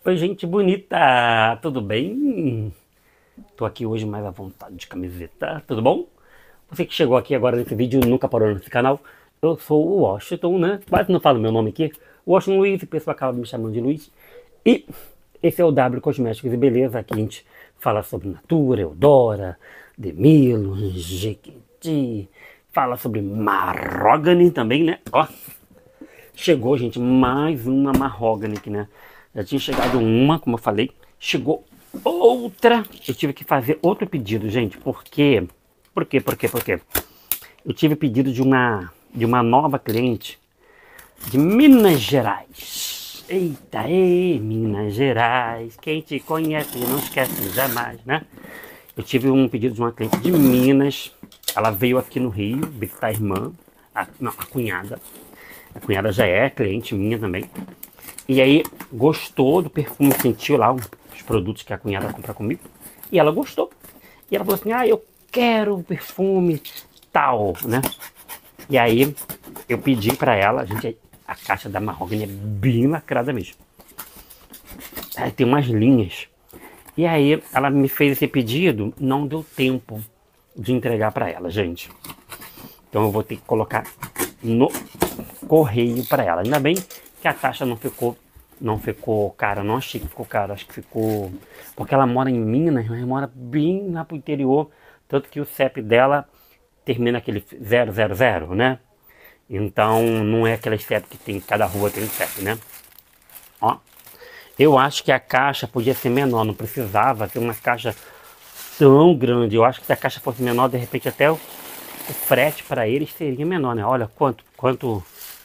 Oi, gente bonita, tudo bem? Tô aqui hoje mais à vontade de camiseta, tudo bom? Você que chegou aqui agora nesse vídeo e nunca parou nesse canal, eu sou o Washington, né? Quase não falo meu nome aqui. Washington Luiz, o pessoal acaba me chamando de Luiz. E esse é o W Cosméticos e Beleza, aqui a gente fala sobre Natura, Eudora, Demilo, Jequiti, fala sobre Mahogany também, né? Ó, chegou, gente, mais uma Mahogany aqui, né? Já tinha chegado uma, como eu falei. Chegou outra. Eu tive que fazer outro pedido, gente. Por quê? Por quê? Eu tive pedido de uma nova cliente de Minas Gerais. Eita, ei, Minas Gerais. Quem te conhece não esquece jamais, né? Eu tive um pedido de uma cliente de Minas. Ela veio aqui no Rio visitar a irmã. Não, a cunhada. A cunhada já é cliente minha também. E aí gostou do perfume, sentiu lá os produtos que a cunhada compra comigo. E ela gostou. E ela falou assim, eu quero um perfume tal, né? E aí eu pedi pra ela, gente, a caixa da Mahogany é bem lacrada mesmo. Aí tem umas linhas. E aí ela me fez esse pedido, não deu tempo de entregar pra ela, gente. Então eu vou ter que colocar no correio para ela. Ainda bem que a taxa não ficou cara, não achei que ficou cara, acho que ficou porque ela mora em Minas, mas mora bem lá pro interior, tanto que o CEP dela termina aquele 000, né? Então não é aquele CEP que tem, cada rua tem um CEP, né? Ó, eu acho que a caixa podia ser menor, não precisava ter uma caixa tão grande. Eu acho que se a caixa fosse menor, de repente até o frete para eles seria menor, né? Olha quanto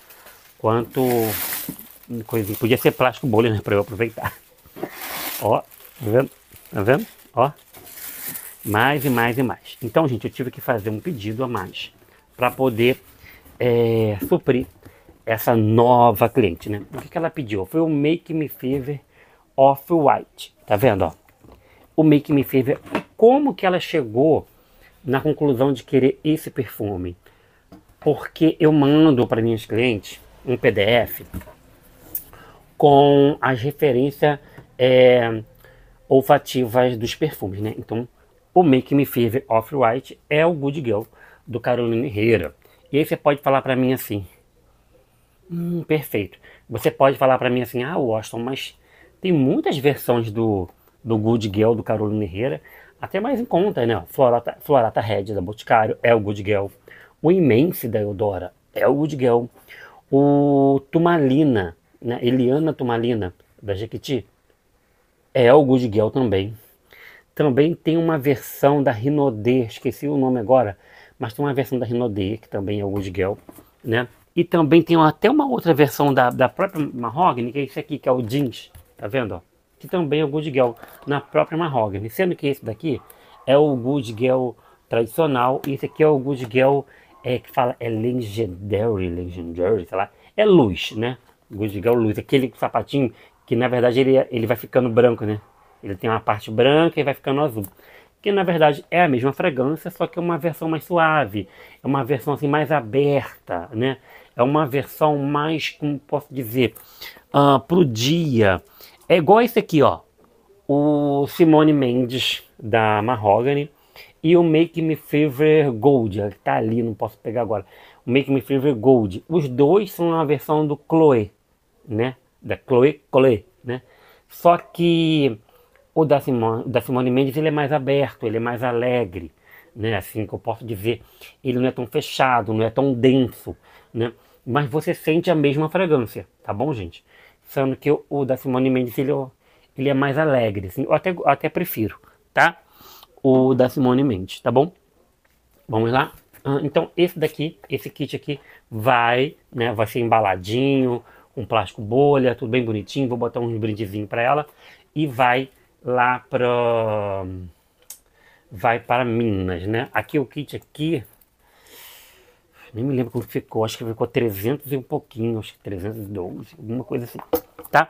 coisinha. Podia ser plástico bolha, né? Para eu aproveitar. Ó, tá vendo? Tá vendo? Ó, mais e mais e mais. Então, gente, eu tive que fazer um pedido a mais para poder suprir essa nova cliente, né? O que ela pediu? Foi o Make Me Fever Off-White. Tá vendo, ó? O Make Me Fever. E como que ela chegou na conclusão de querer esse perfume? Porque eu mando para minhas clientes um PDF com as referências olfativas dos perfumes, né? Então, o Make Me Fever Off-White é o Good Girl do Carolina Herrera. E aí você pode falar para mim assim, perfeito. Você pode falar para mim assim, Washington, mas tem muitas versões do Good Girl do Carolina Herrera, até mais em conta, né? Florata Red da Boticário é o Good Girl. O Imense da Eudora é o Good Girl. O Turmalina, né? Eliana Turmalina da Jequiti é o Good Girl também. Também tem uma versão da Rinodê, esqueci o nome agora, mas tem uma versão da Rinodê que também é o Good Girl, né? E também tem até uma outra versão da própria Mahogany, que é esse aqui, que é o Jeans, tá vendo, ó? Que também é o Good Girl na própria Mahogany, sendo que esse daqui é o Good Girl tradicional e esse aqui é o Good Girl que fala, Legendary, sei lá, é luz, né? Good Girl luz, aquele sapatinho que na verdade ele vai ficando branco, né? Ele tem uma parte branca e vai ficando azul. Que na verdade é a mesma fragrância, só que é uma versão mais suave, é uma versão assim mais aberta, né? É uma versão mais, como posso dizer, pro dia. É igual esse aqui, ó. O Simone Mendes da Mahogany e o Make Me Fever Gold, que tá ali, não posso pegar agora. O Make Me Fever Gold. Os dois são a versão do Chloé, né? Da Chloé, né? Só que o da Simone Mendes ele é mais aberto, ele é mais alegre, né? Assim que eu posso dizer, ele não é tão fechado, não é tão denso, né? Mas você sente a mesma fragrância, tá bom, gente? Sendo que o da Simone Mendes ele é mais alegre, assim, eu até prefiro, tá? O da Simone Mendes, tá bom? Vamos lá? Então esse kit aqui vai ser embaladinho, com plástico bolha, tudo bem bonitinho. Vou botar uns brindezinhos para ela e vai lá para Minas, né? Aqui o kit aqui, nem me lembro quanto ficou, acho que ficou 300 e um pouquinho, acho que 312, alguma coisa assim, tá?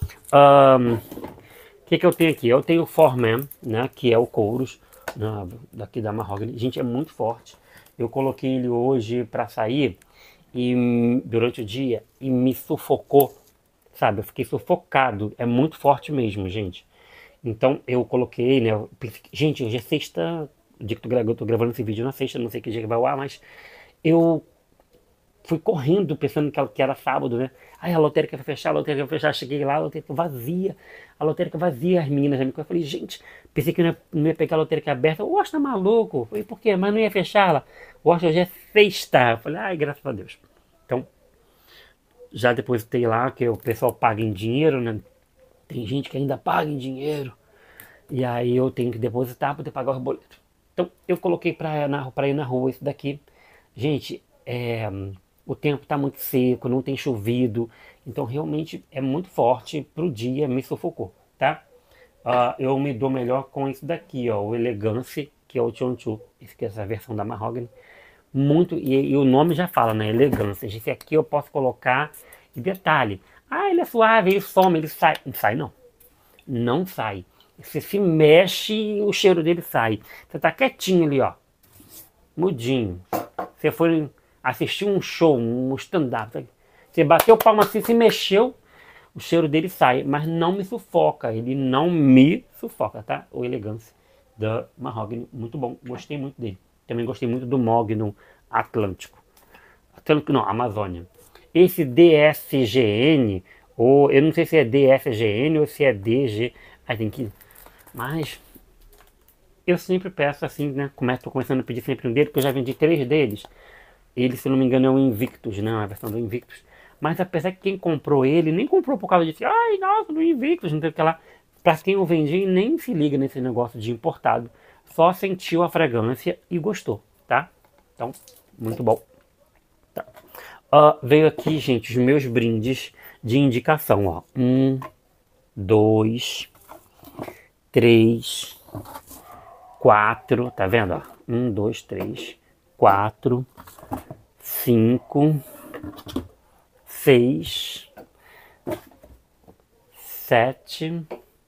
O que eu tenho aqui? Eu tenho o Foreman, né, que é o Couros, daqui da Mahogany. Gente, é muito forte. Eu coloquei ele hoje para sair e durante o dia e me sufocou sabe? Eu fiquei sufocado. É muito forte mesmo, gente. Então eu coloquei, né? Gente, hoje é sexta. O dia que eu tô gravando esse vídeo na sexta, não sei que dia que vai ao ar, mas eu fui correndo pensando que era sábado, né? Aí a lotérica vai fechar, a lotérica vai fechar. Cheguei lá, a lotérica vazia, a lotérica vazia. As meninas me eu falei, gente, pensei que não ia pegar a lotérica aberta. O Washington tá maluco. Eu falei, por quê? Mas não ia fechar lá. O Washington hoje é sexta. Eu falei, ai, graças a Deus. Então, já depositei lá, que o pessoal paga em dinheiro, né? Tem gente que ainda paga em dinheiro. E aí eu tenho que depositar para poder pagar os boletos. Então eu coloquei para ir na rua esse daqui. Gente, o tempo está muito seco, não tem chovido. Então realmente é muito forte pro dia, me sufocou, tá? Eu me dou melhor com esse daqui, ó, o Elegance, que é o Chonchu. Essa versão da Mahogany. Muito, e o nome já fala, né? Elegância. Esse aqui eu posso colocar. E detalhe, ele é suave, ele some, ele sai. Não sai não. Não sai. Você se mexe, o cheiro dele sai. Você tá quietinho ali, ó. Mudinho. Você foi assistir um show, um stand-up. Você bateu palma assim, se mexeu, o cheiro dele sai. Mas não me sufoca. Ele não me sufoca, tá? O Elegância da Mahogany. Muito bom. Gostei muito dele. Também gostei muito do Mogno Atlântico. Atlântico não, Amazônia. Esse DSGN, ou eu não sei se é DSGN ou se é DG. Aí tem que. Mas eu sempre peço assim, né? Tô começando a pedir sempre um dele, porque eu já vendi 3 deles. Ele, se não me engano, é um Invictus, né? A versão do Invictus. Mas apesar que quem comprou ele, nem comprou por causa disso. Ai, nossa, do Invictus, não tem o que lá. Pra quem eu vendi, nem se liga nesse negócio de importado. Só sentiu a fragrância e gostou, tá? Então, muito bom. Tá. Veio aqui, gente, os meus brindes de indicação, ó. 1, 2, 3, 4, tá vendo, ó? 1, 2, 3, 4, 5, 6, 7,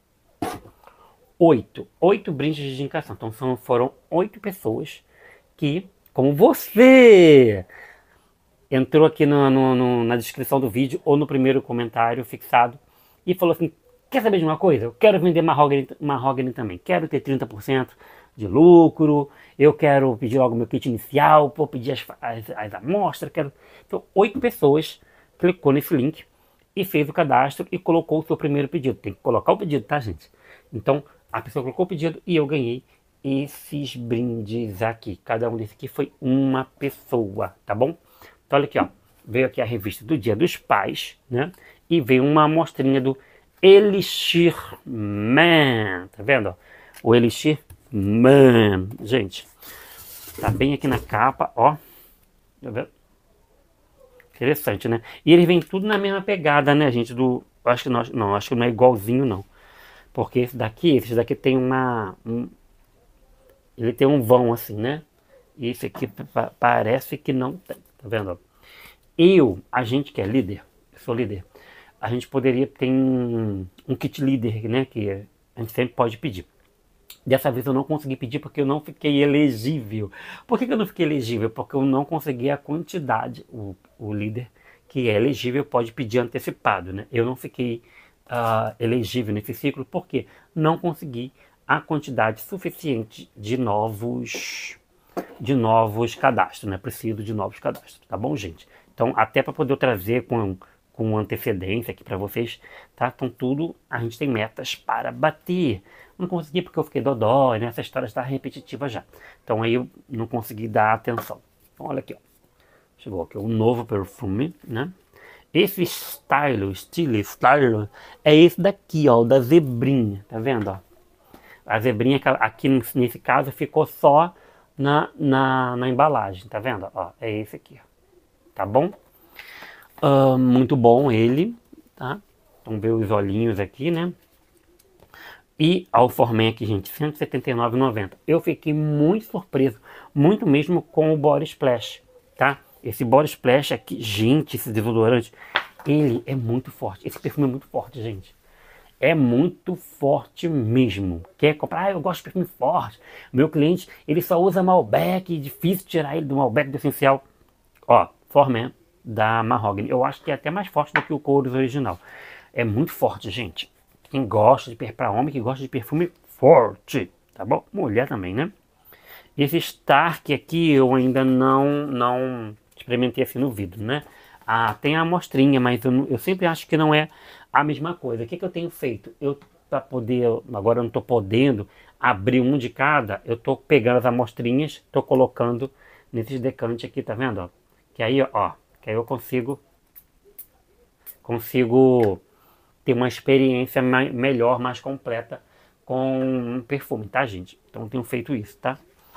8 brindes de indicação. Então foram 8 pessoas que, como você, entrou aqui na descrição do vídeo ou no primeiro comentário fixado e falou assim, quer saber de uma coisa? Eu quero vender Mahogany também. Quero ter 30% de lucro. Eu quero pedir logo meu kit inicial. Vou pedir as amostras. Então, 8 pessoas clicou nesse link e fez o cadastro e colocou o seu primeiro pedido. Tem que colocar o pedido, tá, gente? Então, a pessoa colocou o pedido e eu ganhei esses brindes aqui. Cada um desses aqui foi uma pessoa, tá bom? Então, olha aqui, ó. Veio aqui a revista do Dia dos Pais, né? E veio uma amostrinha do Elixir Man. Tá vendo, ó? O Elixir Man. Gente, tá bem aqui na capa, ó. Tá vendo? Interessante, né? E ele vem tudo na mesma pegada, né, gente? Acho que não, acho que não é igualzinho, não. Porque esse daqui tem ele tem um vão assim, né? E esse aqui parece que não tem, tá vendo? A gente que é líder, eu sou líder, a gente poderia ter um kit líder, né? Que a gente sempre pode pedir. Dessa vez eu não consegui pedir porque eu não fiquei elegível. Por que eu não fiquei elegível? Porque eu não consegui a quantidade. O líder que é elegível pode pedir antecipado, né? Eu não fiquei elegível nesse ciclo porque não consegui a quantidade suficiente de novos cadastros, né? Preciso de novos cadastros, tá bom, gente? Então, até para poder trazer com antecedência aqui para vocês, tá? Então, a gente tem metas para bater. Não consegui porque eu fiquei dodói, né? Essa história está repetitiva já. Então, aí eu não consegui dar atenção. Então, olha aqui, ó. Chegou aqui um novo perfume, né? Esse Style, é esse daqui, ó, o da zebrinha, tá vendo, ó? A zebrinha aqui nesse caso ficou só na embalagem, tá vendo? Ó, é esse aqui, ó. Tá bom? Muito bom ele, tá? Então ver os olhinhos aqui, né? E a Alformen aqui, gente, R$ 179,90. Eu fiquei muito surpreso, muito mesmo com o Body Splash, tá? Esse Body Splash aqui, gente, esse desodorante, ele é muito forte. Esse perfume é muito forte, gente. É muito forte mesmo. Quer comprar? Eu gosto de perfume forte. Meu cliente, ele só usa Malbec, difícil tirar ele do Malbec do essencial. Ó, Formen da Mahogany. Eu acho que é até mais forte do que o Kouros original. É muito forte, gente. Quem gosta de perfume, para homem que gosta de perfume forte, tá bom? Mulher também, né? Esse Stark aqui eu ainda não experimentei assim no vidro, né? Ah, tem a amostrinha, mas eu sempre acho que não é a mesma coisa. O que eu tenho feito? Eu, para poder, agora eu não estou podendo abrir um de cada, eu estou pegando as amostrinhas, estou colocando nesses decantes aqui, tá vendo? Ó? Que aí, ó, que aí eu consigo ter uma experiência melhor, mais completa com perfume, tá, gente? Então eu tenho feito isso, tá?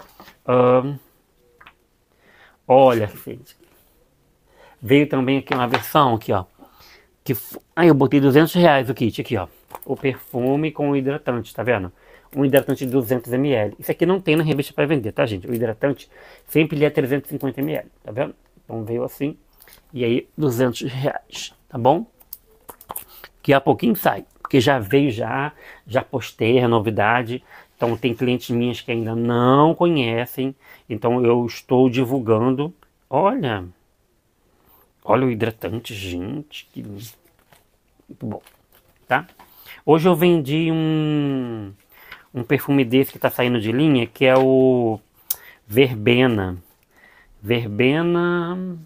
Olha, gente, veio também aqui uma versão aqui, ó. Aí eu botei R$ 200 o kit aqui, ó. O perfume com o hidratante, tá vendo? Um hidratante de 200 ml. Isso aqui não tem na revista para vender, tá, gente? O hidratante sempre ele é 350 ml, tá vendo? Então veio assim. E aí, R$ 200, tá bom? Que a pouquinho sai. Porque já veio já postei a novidade. Então tem clientes minhas que ainda não conhecem. Então eu estou divulgando. Olha o hidratante, gente. Que muito bom, tá? Hoje eu vendi um perfume desse que tá saindo de linha, que é o Verbena. Verbena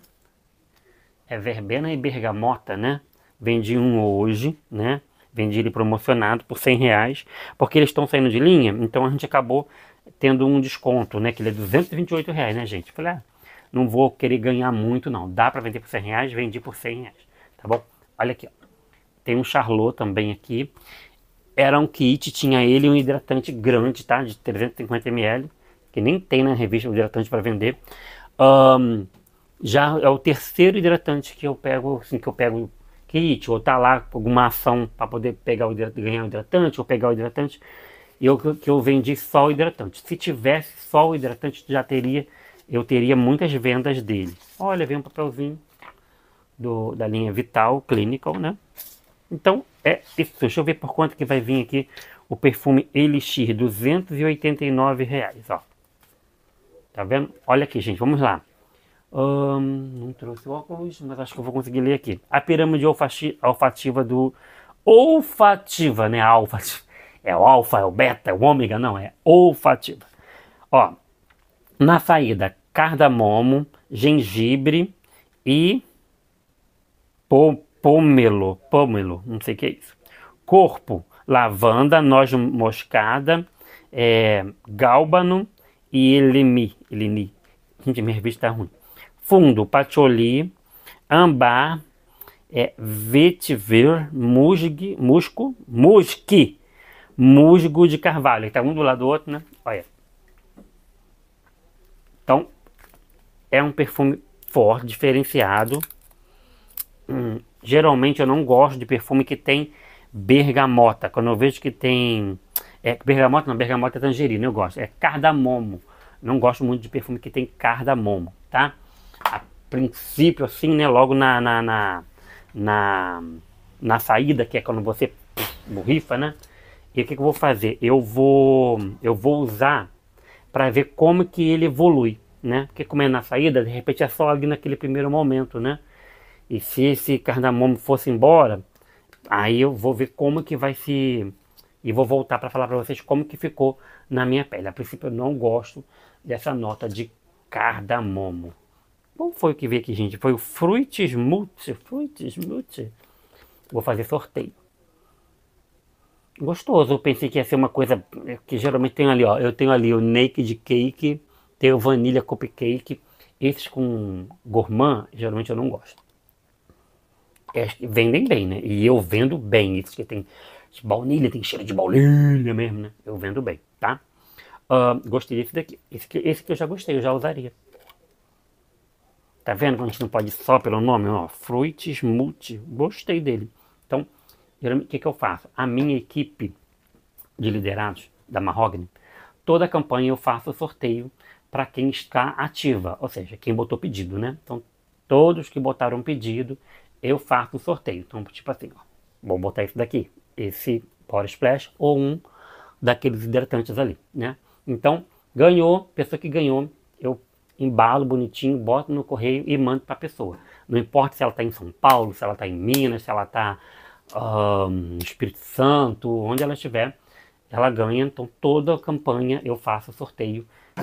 e bergamota, né? Vendi um hoje, né? Vendi ele promocionado por R$ 100, porque eles estão saindo de linha, então a gente acabou tendo um desconto, né? Que ele é R$ 228, né, gente? Falei, não vou querer ganhar muito, não. Dá para vender por R$ 100, vendi por R$ 100, tá bom? Olha aqui, ó. Tem um Charlot também aqui. Era um kit, tinha ele um hidratante grande, tá? De 350 ml, que nem tem na revista o hidratante para vender. Já é o terceiro hidratante que eu pego, assim, kit, ou tá lá alguma ação para poder pegar ganhar o hidratante, ou pegar o hidratante, e que eu vendi só o hidratante. Se tivesse só o hidratante, eu teria muitas vendas dele. Olha, vem um papelzinho da linha Vital Clinical, né? Então, é isso. Deixa eu ver por quanto que vai vir aqui o perfume Elixir, R$ 289, ó. Tá vendo? Olha aqui, gente, vamos lá. Não trouxe o óculos, mas acho que eu vou conseguir ler aqui. A pirâmide olfativa do... Olfativa, né? Alfa. É o alfa, é o beta, é o ômega, não, é olfativa. Ó, na saída, cardamomo, gengibre e pomelo, não sei o que é isso. Corpo, lavanda, noz moscada, gálbano e elemi. Gente, minha revista tá ruim. Fundo, patchouli, ambar, vetiver, musgo de carvalho. Ele tá um do lado do outro, né? Olha. Então, é um perfume forte, diferenciado. Geralmente eu não gosto de perfume que tem bergamota. Quando eu vejo que tem... bergamota é tangerina, eu gosto. É cardamomo. Não gosto muito de perfume que tem cardamomo, tá? A princípio, assim, né? Logo na saída, que é quando você borrifa, né? E o que eu vou fazer? Eu vou usar para ver como que ele evolui, né? Porque como é na saída, de repente é só ali naquele primeiro momento, né? E se esse cardamomo fosse embora, aí eu vou ver como que vai se... E vou voltar para falar para vocês como que ficou na minha pele. A princípio eu não gosto dessa nota de cardamomo. Qual foi o que veio aqui, gente? Foi o Fruits Smoothie. Vou fazer sorteio. Gostoso. Eu pensei que ia ser uma coisa que geralmente tem ali, ó. Eu tenho ali o Naked Cake, tenho o Vanilla Cupcake. Esses com gourmand, geralmente eu não gosto. Vendem bem, né? E eu vendo bem. Isso que tem baunilha, tem cheiro de baunilha mesmo, né? Eu vendo bem, tá? Gostei desse daqui. Esse que eu já gostei, eu já usaria. Tá vendo como a gente não pode ir só pelo nome? Ó, Fruit Smoothie. Gostei dele. Então, geralmente, o que eu faço? A minha equipe de liderados da Mahogany, toda a campanha eu faço sorteio para quem está ativa. Ou seja, quem botou pedido, né? Então, todos que botaram pedido, eu faço o sorteio. Então, tipo assim, ó, vou botar esse daqui, esse Power Splash ou um daqueles hidratantes ali, né? Então, ganhou, pessoa que ganhou, eu embalo bonitinho, boto no correio e mando para a pessoa. Não importa se ela está em São Paulo, se ela está em Minas, se ela está Espírito Santo, onde ela estiver, ela ganha. Então toda a campanha eu faço sorteio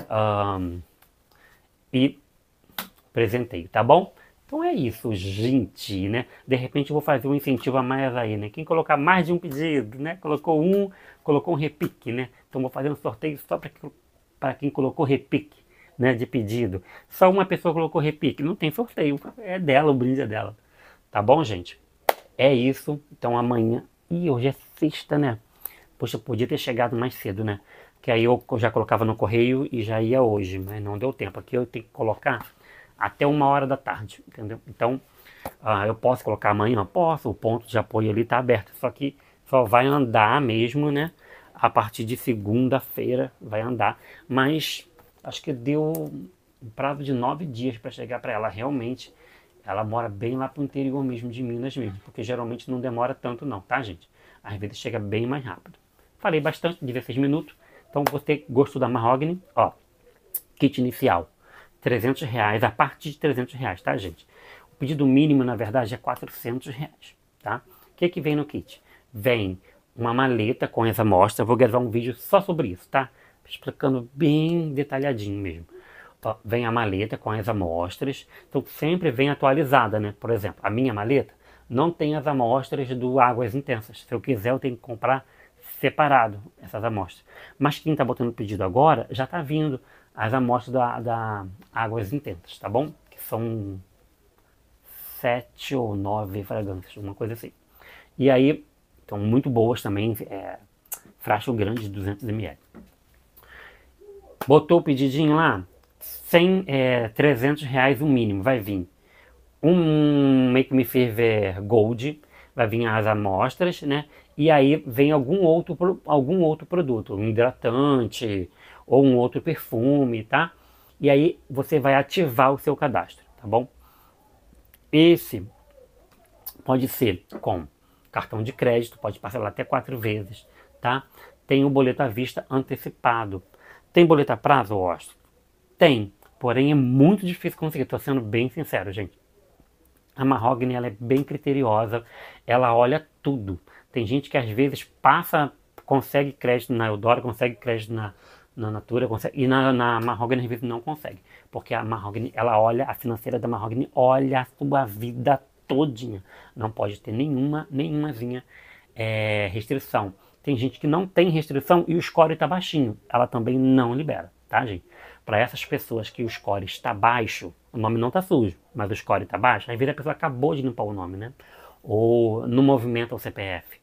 e presenteio, tá bom? Então é isso, gente, né? De repente eu vou fazer um incentivo a mais aí, né? Quem colocar mais de um pedido, né? Colocou um repique, né? Então vou fazer um sorteio só para quem colocou repique, né? De pedido. Só uma pessoa colocou repique, não tem sorteio, é dela, o brinde é dela. Tá bom, gente? É isso. Então amanhã. Ih, hoje é sexta, né? Poxa, podia ter chegado mais cedo, né? Que aí eu já colocava no correio e já ia hoje, mas não deu tempo. Aqui eu tenho que colocar até 1 hora da tarde, entendeu? Então, eu posso colocar amanhã? Posso, o ponto de apoio ali tá aberto, só que só vai andar mesmo, né? A partir de segunda-feira vai andar, mas acho que deu um prazo de 9 dias para chegar para ela. Realmente, ela mora bem lá pro interior mesmo, de Minas mesmo, porque geralmente não demora tanto não, tá, gente? Às vezes chega bem mais rápido. Falei bastante, 16 minutos. Então, você gostou da Mahogany? Ó, kit inicial, R$ 300, a partir de R$ 300, tá, gente? O pedido mínimo, na verdade, é R$ 400, tá? O que que vem no kit? Vem uma maleta com as amostras, vou gravar um vídeo só sobre isso, tá? Explicando bem detalhadinho mesmo. Ó, vem a maleta com as amostras, então sempre vem atualizada, né? Por exemplo, a minha maleta não tem as amostras do Águas Intensas. Se eu quiser, eu tenho que comprar separado essas amostras. Mas quem está botando o pedido agora, já está vindo as amostras da Águas Intensas, tá bom? Que são 7 ou 9 fragrâncias, uma coisa assim. E aí, estão muito boas também, frasco grande de 200 ml. Botou o pedidinho lá, R$ 300 o mínimo, vai vir um Make Me Ferver Gold, vai vir as amostras, né? E aí vem algum outro produto, um hidratante ou um outro perfume, tá? E aí você vai ativar o seu cadastro, tá bom? Esse pode ser com cartão de crédito, pode parcelar até 4 vezes, tá? Tem o boleto à vista antecipado. Tem boleto a prazo, Washington? Tem, porém é muito difícil conseguir, tô sendo bem sincero, gente. A Mahogany, ela é bem criteriosa, ela olha tudo. Tem gente que às vezes consegue crédito na Eudora, consegue crédito na Natura, consegue, e na Mahogany às vezes não consegue. Porque a Mahogany, ela olha, a financeira da Mahogany olha a sua vida todinha. Não pode ter nenhumazinha restrição. Tem gente que não tem restrição e o score está baixinho. Ela também não libera, tá, gente? Para essas pessoas que o score está baixo, o nome não está sujo, mas o score está baixo, às vezes a pessoa acabou de limpar o nome, né? Ou no movimento ao CPF.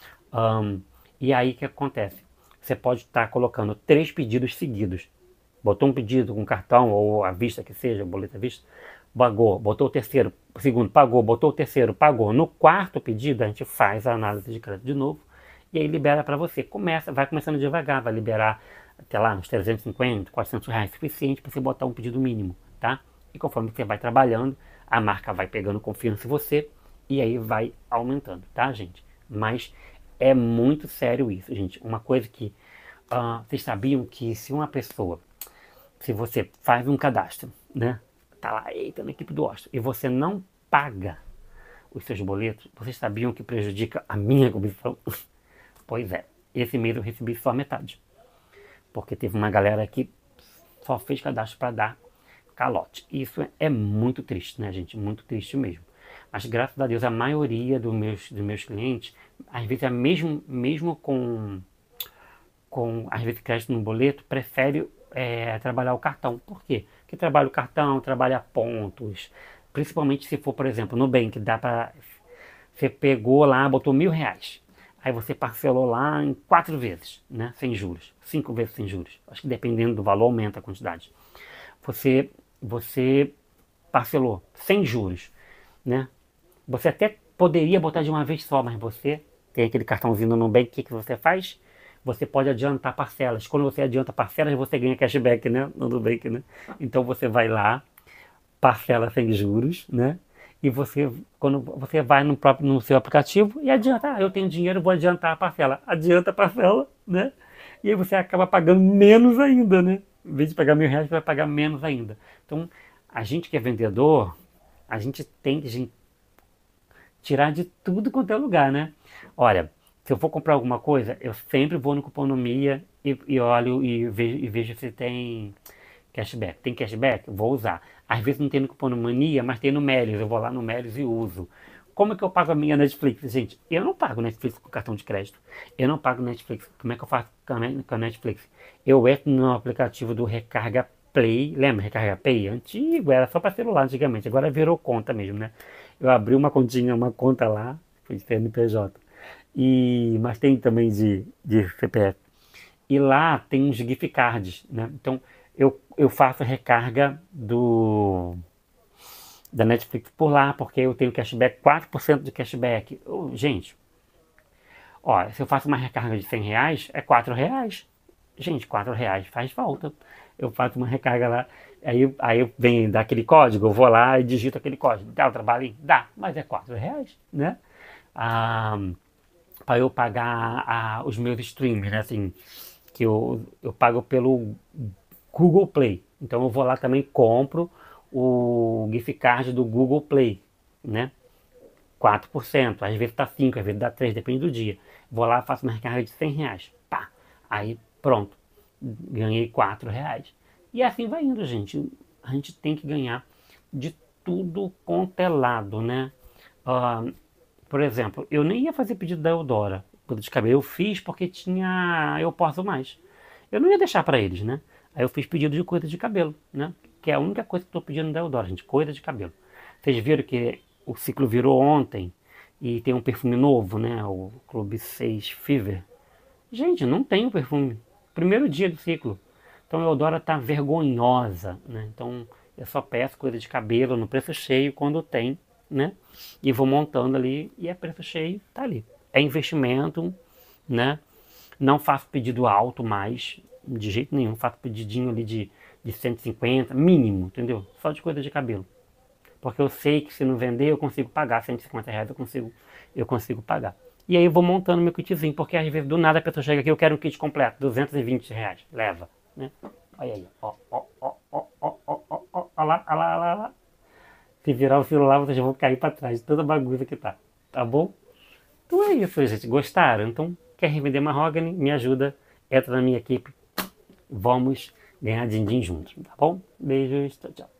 E aí o que acontece? Você pode estar colocando 3 pedidos seguidos. Botou um pedido com cartão ou à vista que seja, boleto à vista, pagou, botou o terceiro, o segundo pagou, botou o terceiro, pagou. No 4º pedido a gente faz a análise de crédito de novo e aí libera para você. Vai começando devagar, vai liberar até lá uns 350, R$ 400, suficiente para você botar um pedido mínimo, tá? E conforme você vai trabalhando, a marca vai pegando confiança em você e aí vai aumentando, tá, gente? Mas é muito sério isso, gente. Uma coisa que vocês sabiam que se você faz um cadastro, né? Tá lá, eita, na equipe do Washington, e você não paga os seus boletos, vocês sabiam que prejudica a minha comissão? Pois é, esse mês eu recebi só metade. Porque teve uma galera que só fez cadastro para dar calote. Isso é muito triste, né, gente? Muito triste mesmo. Mas graças a Deus a maioria dos meus clientes, às vezes mesmo com às vezes crédito no boleto, prefere trabalhar o cartão. Por quê? Porque trabalha o cartão, trabalha pontos. Principalmente se for, por exemplo, no Nubank, dá para... Você pegou lá, botou R$ 1.000. Aí você parcelou lá em 4 vezes, né? Sem juros. 5 vezes sem juros. Acho que dependendo do valor aumenta a quantidade. Você parcelou sem juros, né? Você até poderia botar de uma vez só, mas você tem aquele cartãozinho no Nubank, o que você faz? Você pode adiantar parcelas. Quando você adianta parcelas, você ganha cashback, né? No Nubank, né? Então você vai lá, parcela sem juros, né? E quando você vai no seu aplicativo e adianta, eu tenho dinheiro, vou adiantar a parcela. Adianta a parcela, né? E aí você acaba pagando menos ainda, né? Em vez de pagar R$ 1.000, você vai pagar menos ainda. Então, a gente que é vendedor, a gente tem que tirar de tudo quanto é lugar, né? Olha, se eu for comprar alguma coisa, eu sempre vou no Cuponomia e olho e vejo se tem cashback. Tem cashback? Vou usar. Às vezes não tem no Cuponomania, mas tem no Melios. Eu vou lá no Melios e uso. Como é que eu pago a minha Netflix? Gente, eu não pago Netflix com cartão de crédito. Eu não pago Netflix. Como é que eu faço com a Netflix? Eu entro no aplicativo do Recarga Play. Lembra Recarga Pay? Antigo, era só para celular antigamente. Agora virou conta mesmo, né? Eu abri uma continha, uma conta lá, foi de CNPJ. Mas tem também de CPF. E lá tem uns gift cards, né? Então eu faço recarga da Netflix por lá, porque eu tenho cashback, 4% de cashback. Gente, ó, se eu faço uma recarga de R$ 100, é R$ 4. Gente, R$ 4 faz falta. Eu faço uma recarga lá, aí vem daquele código, eu vou lá e digito aquele código. Dá o trabalho? Dá, mas é R$ 4, né? Ah, para eu pagar os meus streams, né? Assim, que eu pago pelo Google Play. Então eu vou lá também compro o gift card do Google Play, né? 4%, às vezes tá 5%, às vezes dá 3%, depende do dia. Vou lá, faço uma recarga de R$ 100, pá, aí pronto, ganhei R$ 4. E assim vai indo, gente. A gente tem que ganhar de tudo quanto é lado, né? Ah, por exemplo, eu nem ia fazer pedido da Eudora, coisa de cabelo. Eu fiz porque tinha Eu Posso Mais. Eu não ia deixar para eles, né? Aí eu fiz pedido de coisa de cabelo, né? Que é a única coisa que eu tô pedindo da Eudora, gente, coisa de cabelo. Vocês viram que o ciclo virou ontem e tem um perfume novo, né? O Clube 6 Fever. Gente, não tem o perfume. Primeiro dia do ciclo. Então a Eudora tá vergonhosa, né? Então eu só peço coisa de cabelo no preço cheio quando tem, né? E vou montando ali e é preço cheio, tá ali. É investimento, né? Não faço pedido alto mais, de jeito nenhum. Faço pedidinho ali de 150, mínimo, entendeu? Só de coisa de cabelo. Porque eu sei que se não vender eu consigo pagar, R$ 150 eu consigo pagar. E aí eu vou montando meu kitzinho, porque às vezes do nada a pessoa chega aqui, eu quero um kit completo, R$ 220, leva, né? Olha aí, ó, ó, ó, ó, ó, ó, ó, ó, ó lá, ó lá, ó lá, ó lá. Se virar o celular, vocês vão cair para trás de toda a bagunça que tá bom? Então é isso, gente, gostaram? Então, quer revender mahogany? Me ajuda, entra na minha equipe, vamos ganhar din-din juntos, tá bom? Beijos, tchau, tchau.